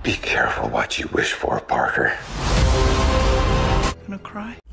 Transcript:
Be careful what you wish for, Parker. Gonna cry?